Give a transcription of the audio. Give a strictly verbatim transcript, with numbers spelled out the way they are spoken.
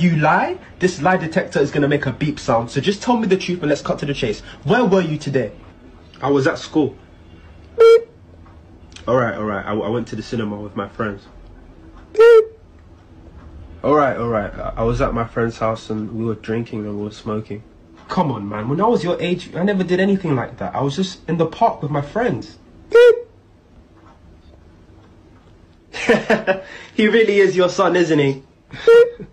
You lie? This lie detector is gonna make a beep sound, so just tell me the truth and let's cut to the chase. Where were you today? I was at school. Beep. Alright, alright, I, I went to the cinema with my friends. Beep. Alright, alright, I, I was at my friend's house and we were drinking and we were smoking. Come on, man, when I was your age, I never did anything like that. I was just in the park with my friends. Beep. He really is your son, isn't he?